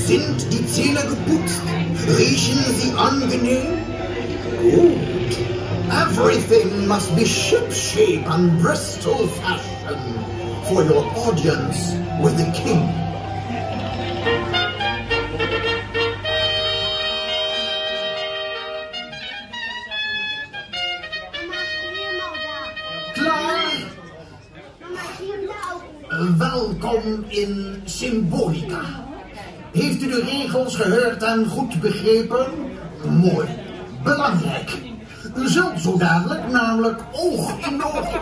Sind die Zähne geputzt? Riechen sie angenehm? Gut. Everything must be shipshape and Bristol fashion for your audience with the king. Klaar? Welkom in Symbolica. Heeft u de regels gehoord en goed begrepen? Mooi. Belangrijk. U zult zo dadelijk namelijk oog in de oog.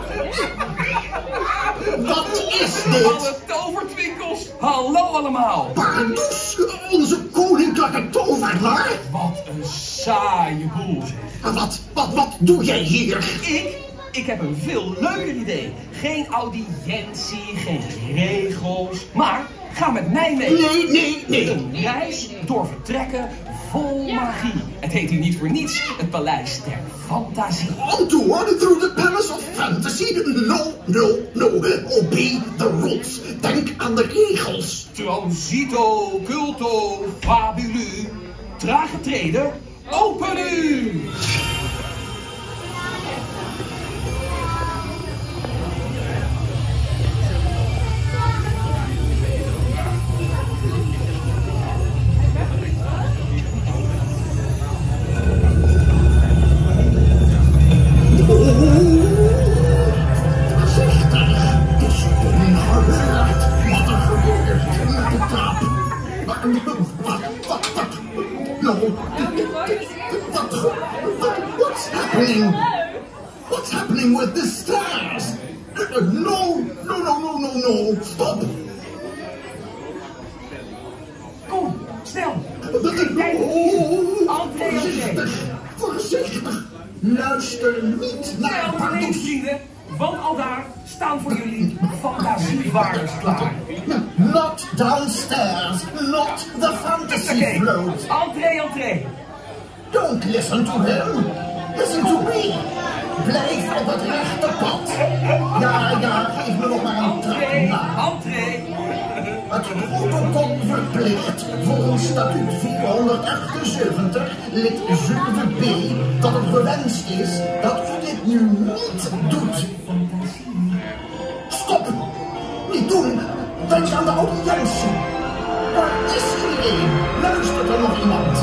Wat is dit? Alle tovertwinkels. Hallo allemaal. Pardus, onze koninklijke tovenaar. Wat een saaie boel zeg. Wat doe jij hier? Ik heb een veel leuker idee. Geen audiëntie, geen regels. Maar ga met mij mee. Nee. Een reis door vertrekken vol magie. Het heet hier niet voor niets het Paleis der Fantasie. On tour through the Palace of Fantasy? No. Obey the rules. Denk aan de regels. Transito, culto, fabulu. Trage treden, open u! What's happening with the stairs? No, stop. Kom, snel. Voorzichtig. Luister niet naar Snel naar links, vrienden. Want al daar staan voor jullie fantasiewaarders klaar. Not downstairs, not the fantasy float. Entree. Don't listen to him. Listen to me. Blijf op het rechte pad. Ja, geef me nog maar een trap na. Entree. Het protocol verplicht volgens statuut 478 lid 7b dat het gewenst is dat u dit nu niet doet. Stop! Niet doen! Denk aan de audiëntie. Waar is iedereen? Luistert er nog iemand?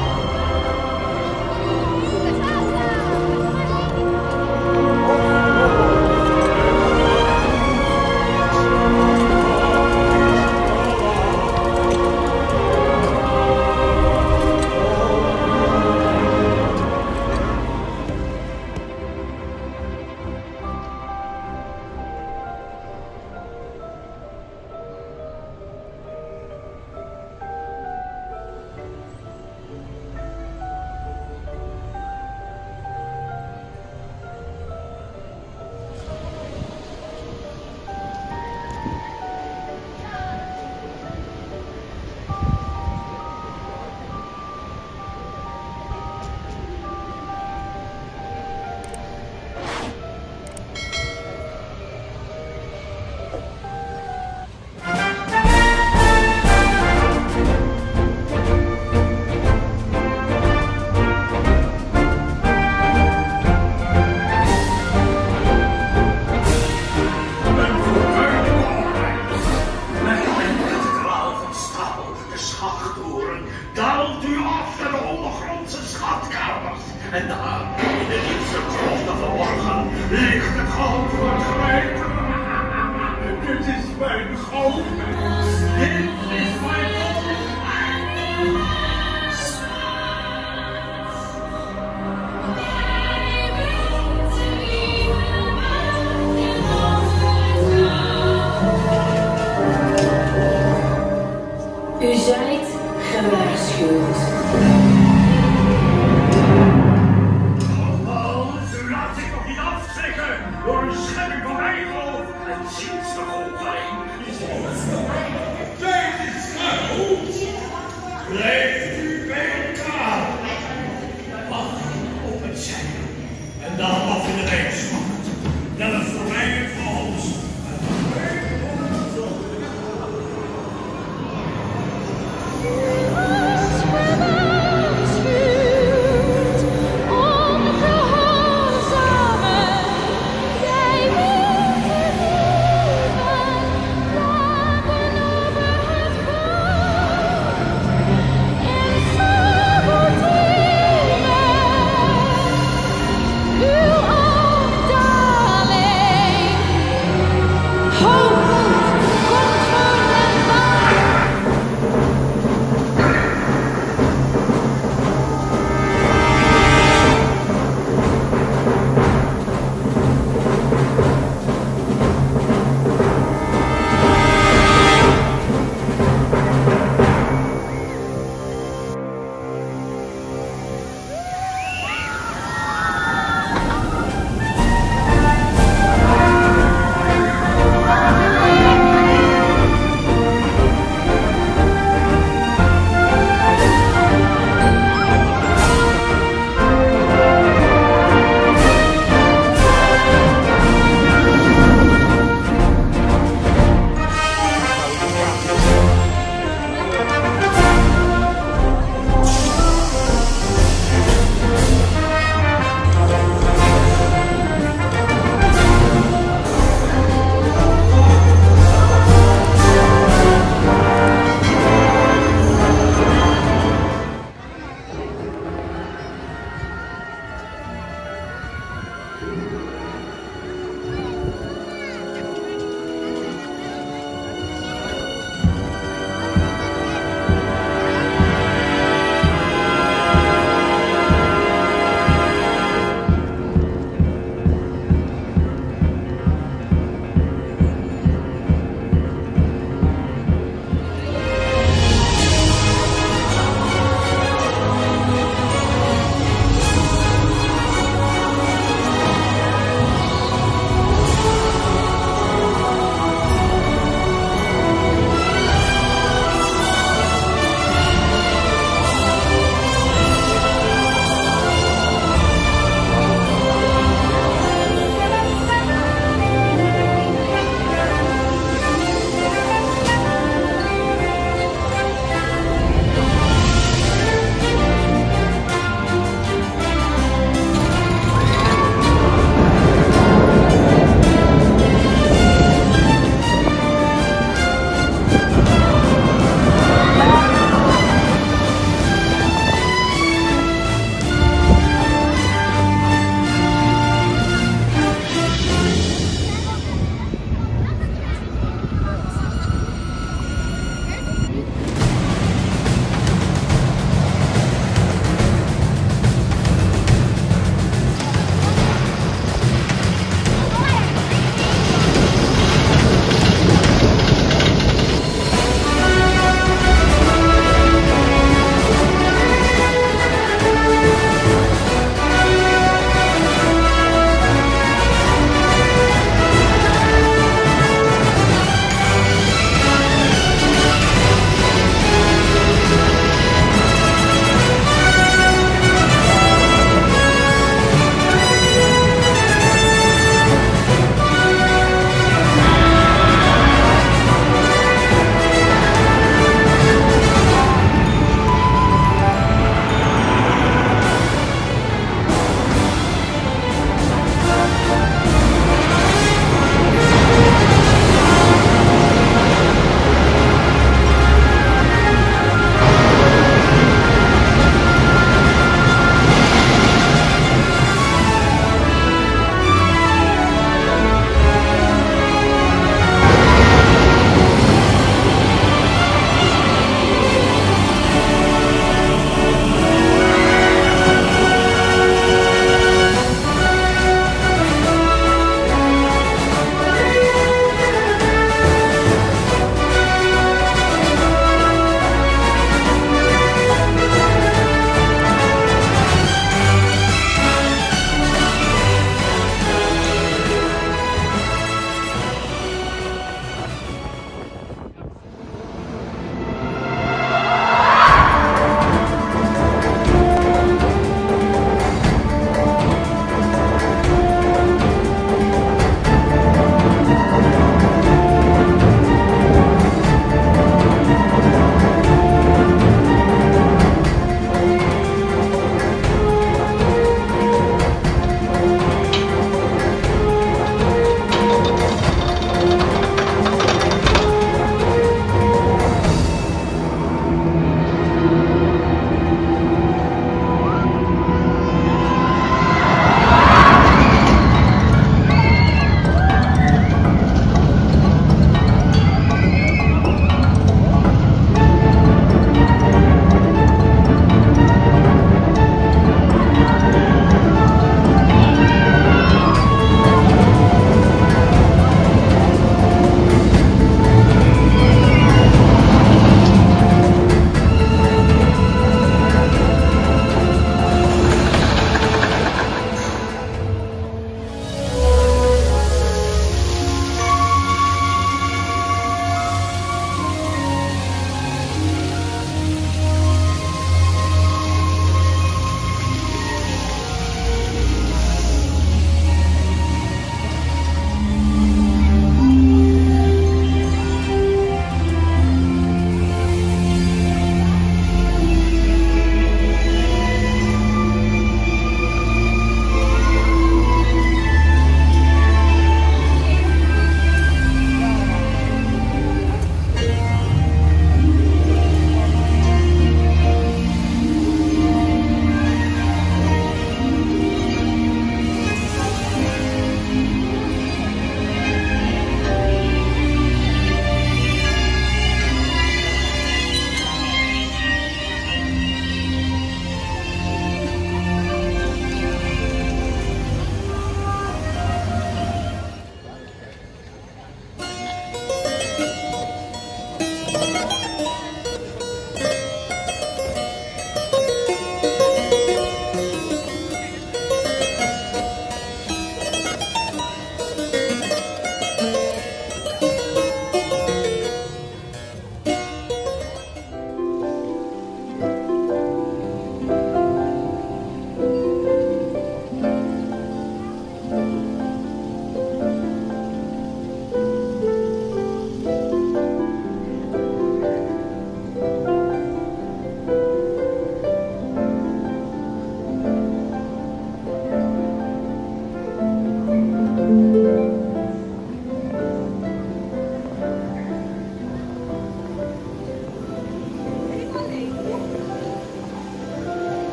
Daalt u af naar de ondergrondse schatkamers. En daar, in de diepste krochten verborgen, ligt het goud voor het geweten. Dit is mijn goud. Dit is mijn goud. U zijt gewaarschuwd. Ze laat zich nog niet afschrikken door een schepping van eikel en zienstige goocheling. Dit is goed. Blijft u bij elkaar. Wacht op het zijn. En dan af in de reismacht. Dat het voor mij en voor ons. Ja.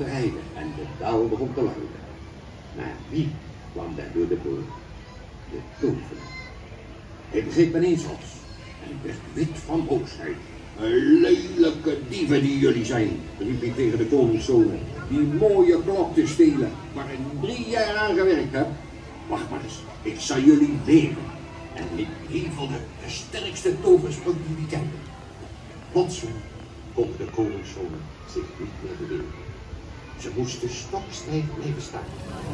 te rijden en de bel begon te luiden. Maar wie kwam daar door de poort? De tovenaar. Hij begreep ineens los en werd wit van boosheid. Een lelijke dieven die jullie zijn, riep hij tegen de koningszonen. Die mooie klok te stelen, waar ik 3 jaar aan gewerkt heb. Wacht maar eens, ik zal jullie leren. En hij hevelde de sterkste toversprong die hij kende. Plotseling konden de koningszonen zich niet meer bewegen. Ze moesten stokstijf blijven staan.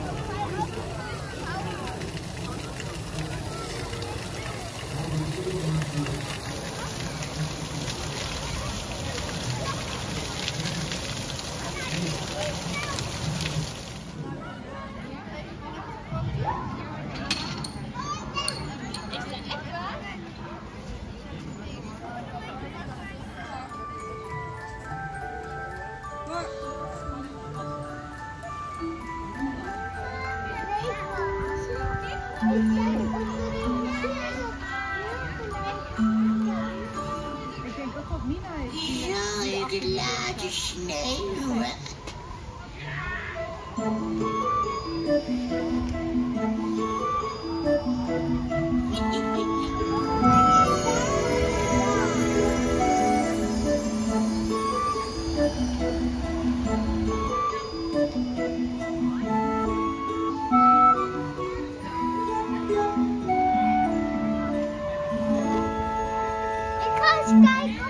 Zal je het laten sneeuwen? Ik ga eens kijken.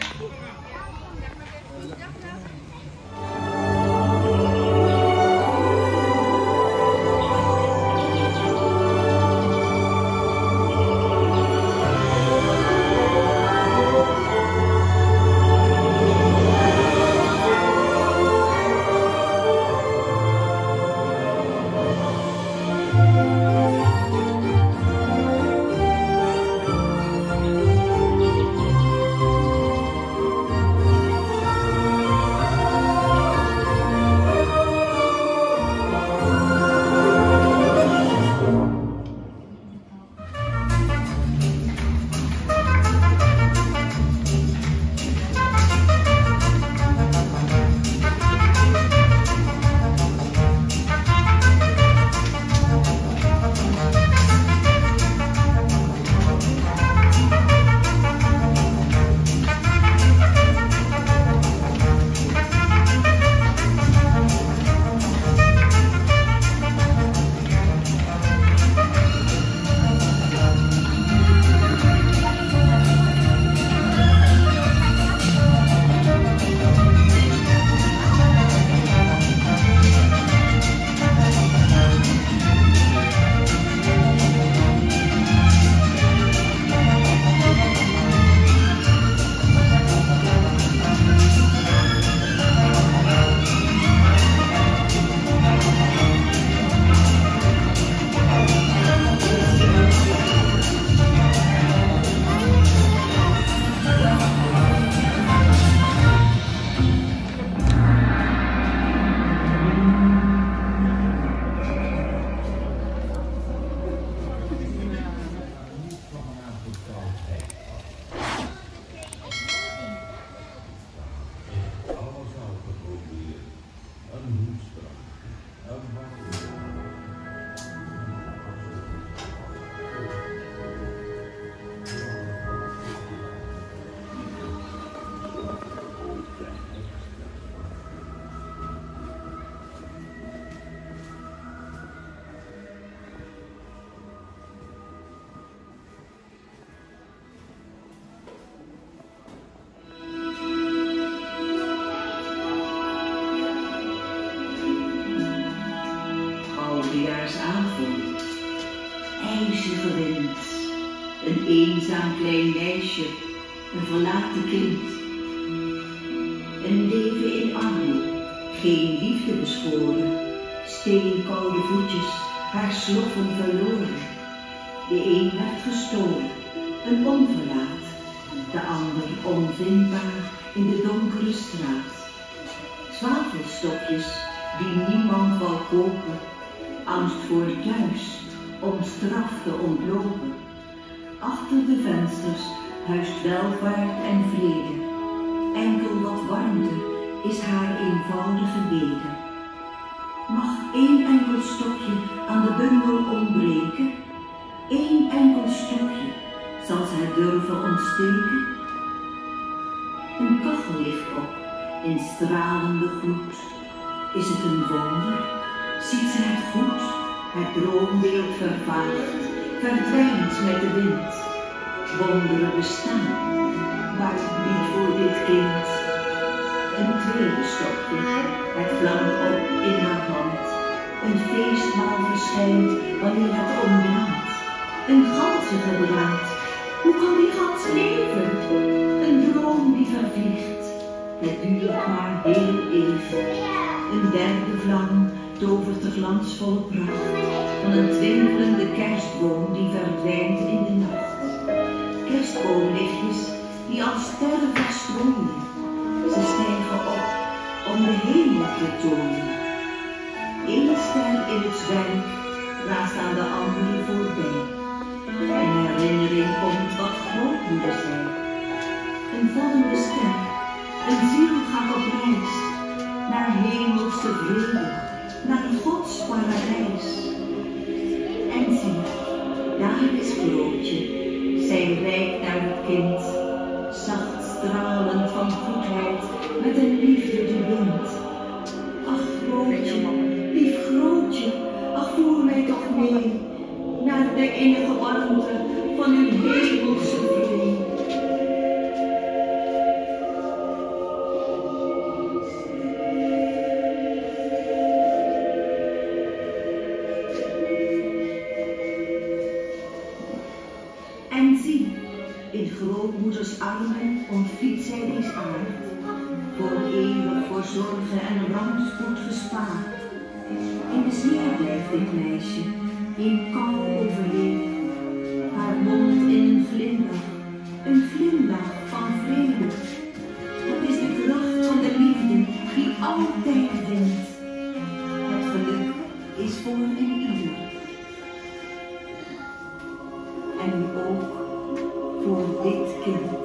Oudejaarsavond, ijzige wind, een eenzaam klein meisje, een verlaten kind. Een leven in armoede, geen liefde beschoren, steenkoude voetjes, haar sloffen verloren. De een werd gestolen, een onverlaat, de ander onvindbaar in de donkere straat. Zwavelstokjes die niemand wou kopen, angst voor thuis, om straf te ontlopen. Achter de vensters huist welvaart en vrede, enkel wat warmte is haar eenvoudige bede. één enkel stokje aan de bundel ontbreken, één enkel stukje zal zij durven ontsteken. Een kachel ligt op in stralende gloed. Is het een wonder? Ziet zij het goed? Het droombeeld vervaagt, verdwijnt met de wind. Wonderen bestaan, maar niet voor dit kind. Een tweede stokje, het vlamt op in haar hand. Een feestmaal verschijnt wanneer het ontbrandt. Een ganse gebraad, hoe kan die gans leven? Een droom die vervliegt, het duurt maar heel even. Een derde vlam tovert de glansvolle pracht van een twinkelende kerstboom die verdwijnt in de nacht. Kerstboomlichtjes die als sterren verstrooien, ze stijgen op om de hemel te tonen. Eén ster in het zwerk raast aan de andere voorbij. Een herinnering komt wat grootmoeder zei. Een vallende ster, een ziel gaat op reis naar hemelse vrede, naar Gods paradijs. En zie, daar is Grootje, zij reikt naar het kind, zacht stralend van goedheid, met een liefde die wint. Ach Grootje, lief Grootje, ach voer mij toch mee, naar de innige warmte van uw hemelse vrede. En zie, in grootmoeders armen ontvliet zij deze aard, voor eeuwig voor zorgen en rampspoed gespaard. In de sneeuw blijft dit meisje, in kou overleefd, haar mond in een glimlach van vrede. Het is de kracht van de liefde die altijd wint. Het geluk is voor een ieder. En ook voor dit kind.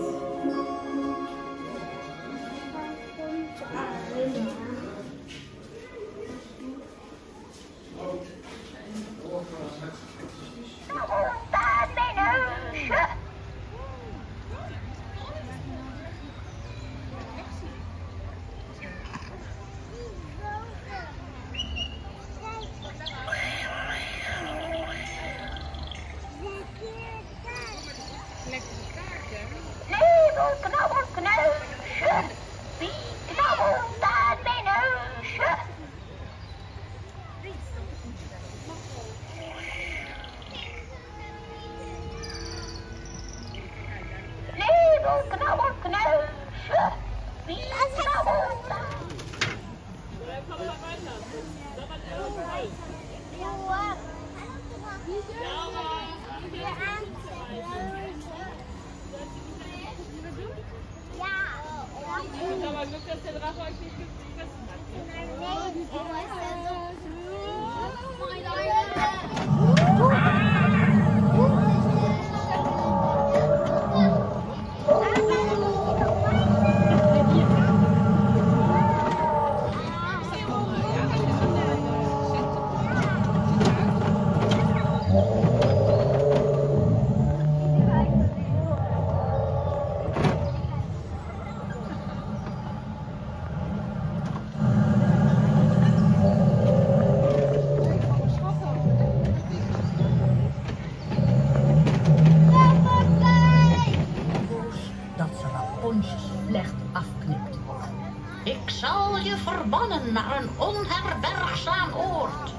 Ik zal je verbannen naar een onherbergzaam oord.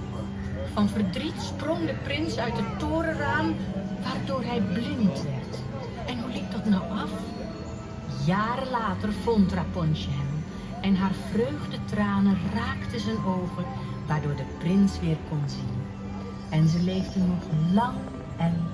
Van verdriet sprong de prins uit het torenraam, waardoor hij blind werd. En hoe liep dat nou af? Jaren later vond Rapunzel hem en haar vreugdetranen raakten zijn ogen, waardoor de prins weer kon zien. En ze leefden nog lang en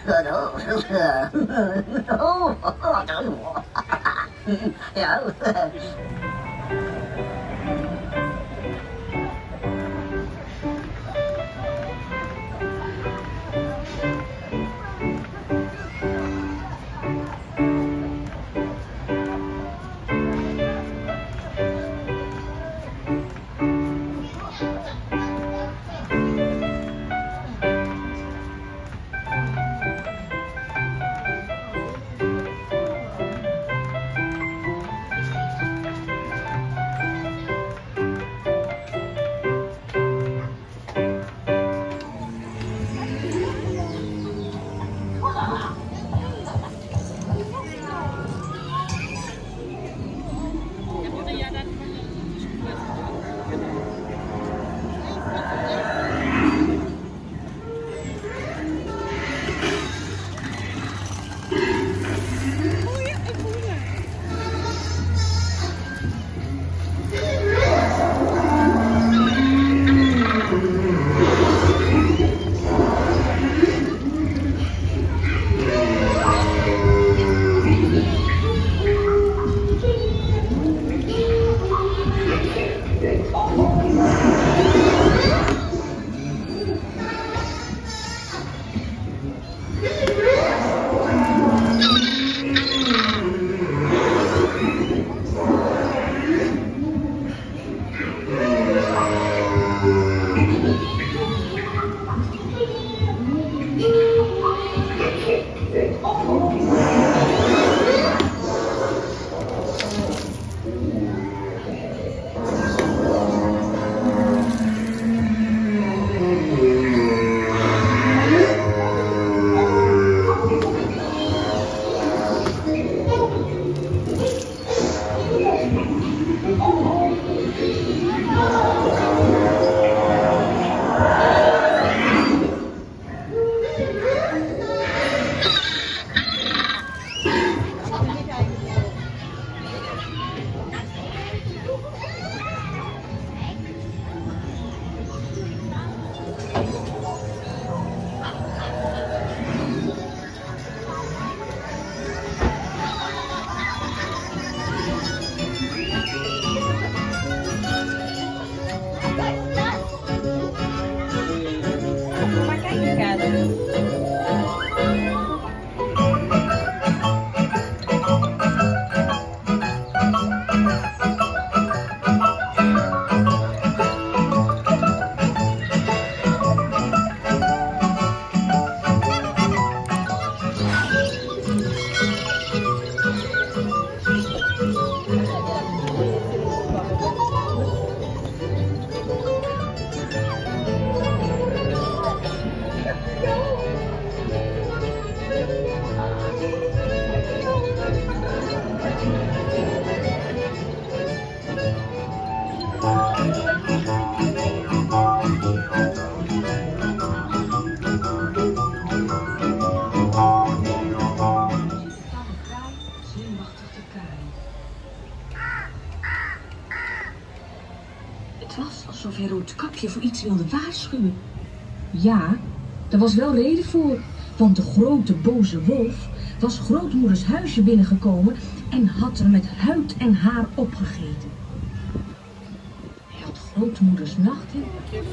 alsof hij Roodkapje voor iets wilde waarschuwen. Ja, daar was wel reden voor, want de grote boze wolf was grootmoeders huisje binnengekomen en had er met huid en haar opgegeten. Hij had grootmoeders nachten.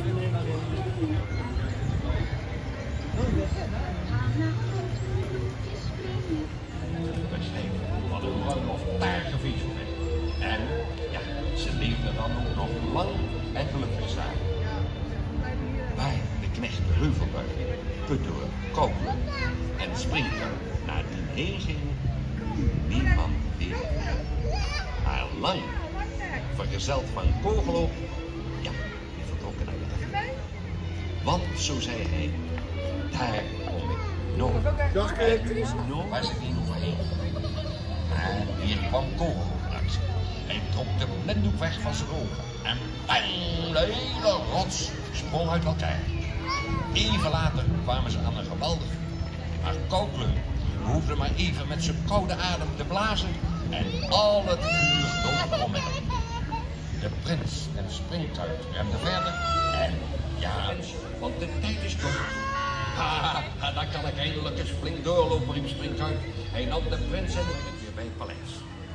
Wat een lang of daar gevies mee. En ja, ze leefden dan ook nog lang en gelukkig samen. Wij, de knecht Heuvelbuik, Puttelen, Koopelen en Springkuil naar die heen gingen, niemand weer. Maar lang, vergezeld van Kogeloop, ja, die vertrokken naar Utrecht. Want, zo zei hij, daar kom ik nog. Dag, kijk. Nog was ik niet overheen. Maar hier kwam Kogeloop langs. Hij trok de blinddoek weg van zijn ogen. En bang, de hele rots sprong uit elkaar. Even later kwamen ze aan een geweldig vuur. Maar Kookelen hoefde maar even met zijn koude adem te blazen en al het vuur dood onmiddellijk. De prins en Springkuil remden verder en ja, want de tijd is toch. Dan kan ik eindelijk eens flink doorlopen in springtuin. Hij nam de prins en ik ben weer bij het paleis.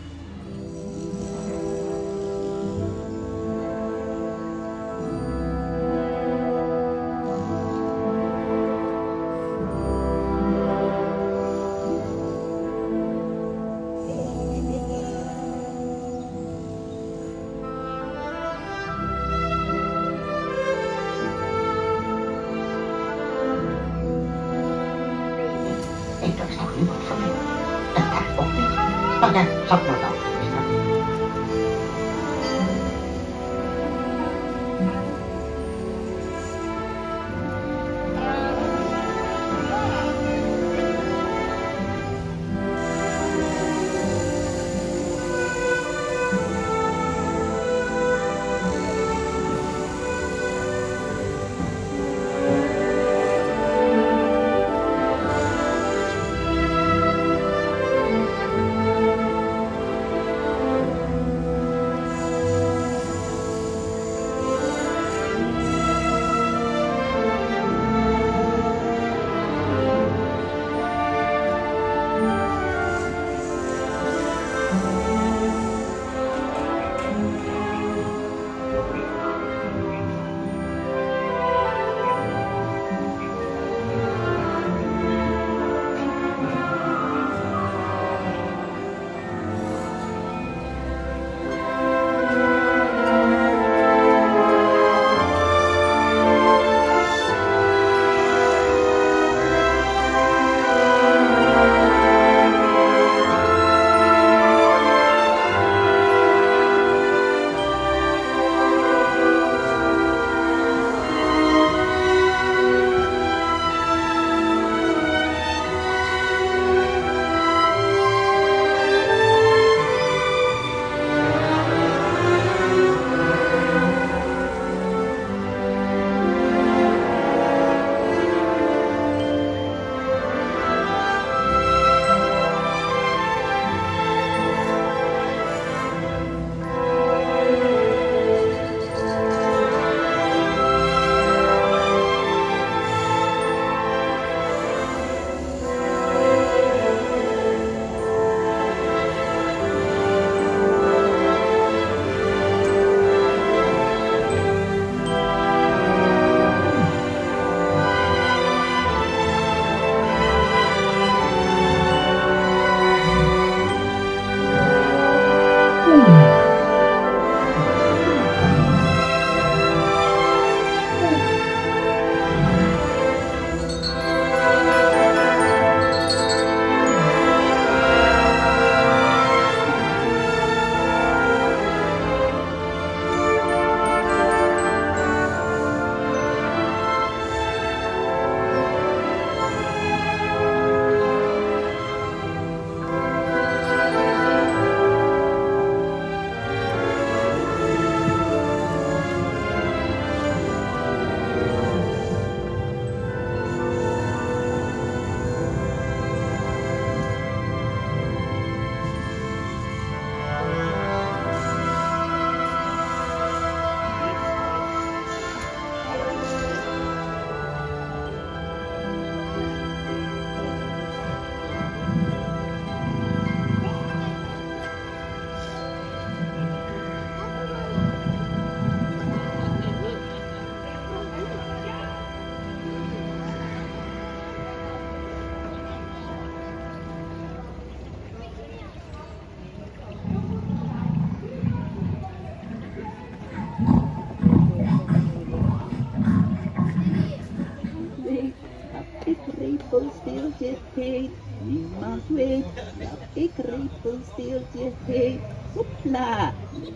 repelsteeltje heet. Niemand weet dat ik repelsteeltje heet. Hoepla.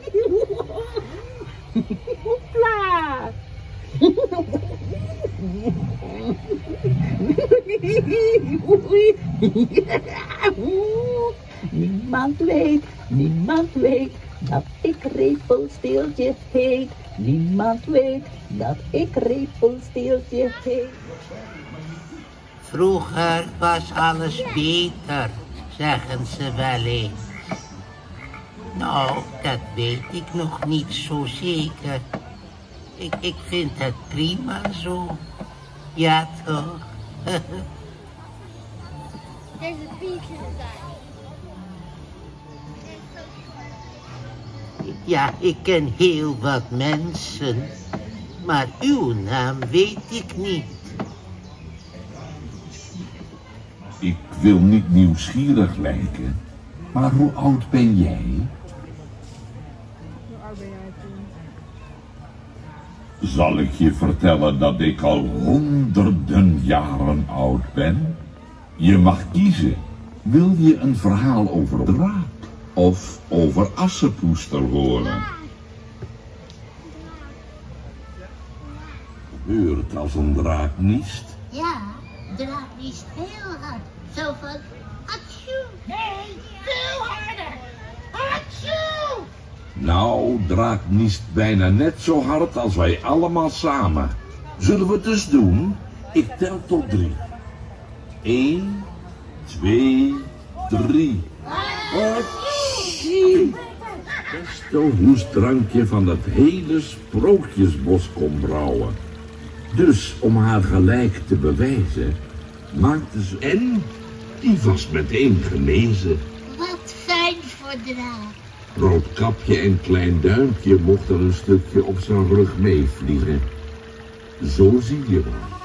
Hoepla. Niemand weet dat ik repelsteeltje heet. Niemand weet dat ik repelsteeltje heet. Vroeger was alles beter, zeggen ze wel eens. Nou, dat weet ik nog niet zo zeker. Ik vind het prima zo. Ja, toch? There's a beach inside. Ja, ik ken heel wat mensen, maar uw naam weet ik niet. Ik wil niet nieuwsgierig lijken, maar hoe oud ben jij? Hoe oud ben jij toen? Zal ik je vertellen dat ik al honderden jaren oud ben? Je mag kiezen. Wil je een verhaal over draak of over Assepoester horen? Heurt als een draak niest? Ja, draak niest heel hard. Zo van, atjoe. Nee, veel harder. Atjoe. Nou, draak niest bijna net zo hard als wij allemaal samen. Zullen we het dus doen? Ik tel tot 3. 1, 2, 3. Beste hoestdrankje van dat hele sprookjesbos kon brouwen. Dus om haar gelijk te bewijzen, maakte ze... En die was meteen genezen. Wat fijn voor draak. Roodkapje en Klein Duimpje mochten een stukje op zijn rug meevliegen. Zo zie je wel.